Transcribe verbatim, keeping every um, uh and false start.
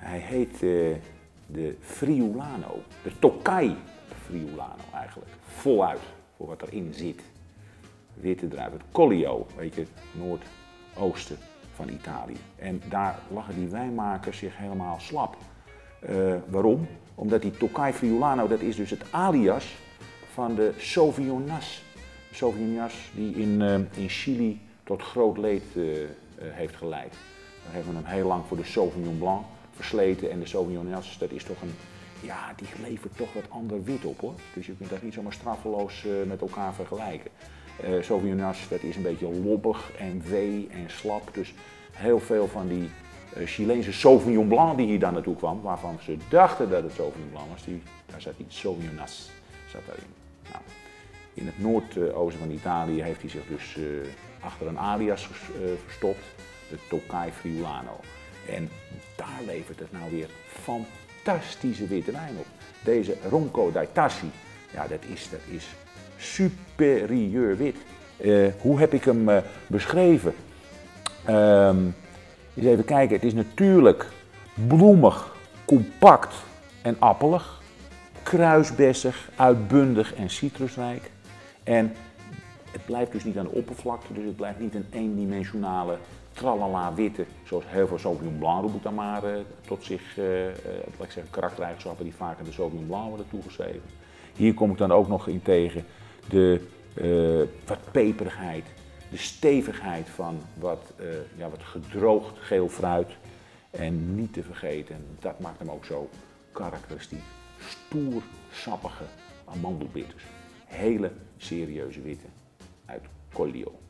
Hij heet uh, de Friulano, de Tokai Friulano eigenlijk. Voluit voor wat erin zit. Witte druif, het Collio, weet je, noordoosten van Italië. En daar lagen die wijnmakers zich helemaal slap. Uh, waarom? Omdat die Tokai Friulano, dat is dus het alias van de Sauvignon Nas. Sauvignon Nas die in, uh, in Chili tot groot leed uh, uh, heeft geleid. Daar hebben we hem heel lang voor de Sauvignon Blanc versleten en de Sauvignon Nas, dat is toch een, ja, die levert toch wat ander wit op hoor. Dus je kunt dat niet zomaar straffeloos uh, met elkaar vergelijken. Uh, Sauvignon Nas, dat is een beetje lobbig en wee en slap, dus heel veel van die uh, Chileense Sauvignon Blanc die hier dan naartoe kwam, waarvan ze dachten dat het Sauvignon Blanc was, die, daar zat iets Sauvignon Nas zat daarin. Nou, in het noordoosten van Italië heeft hij zich dus uh, achter een alias uh, verstopt, de Tokai Friulano. En daar levert het nou weer fantastische witte wijn op. Deze Ronco dai Tassi, ja, dat is, dat is superieur wit. Uh, hoe heb ik hem uh, beschreven? Um, eens even kijken, het is natuurlijk bloemig, compact en appelig, kruisbessig, uitbundig en citrusrijk. En het blijft dus niet aan de oppervlakte, dus het blijft niet een eendimensionale tralala witte, zoals heel veel Sauvignon Blanc roep ik dan maar uh, tot zich, uh, uh, laat ik zeggen, karaktereigenschappen die vaak aan de Sauvignon Blanc worden toegeschreven. Hier kom ik dan ook nog in tegen de uh, wat peperigheid, de stevigheid van wat, uh, ja, wat gedroogd geel fruit. En niet te vergeten, dat maakt hem ook zo karakteristiek, stoer, sappige amandelbitters. Hele serieuze witte uit Collio.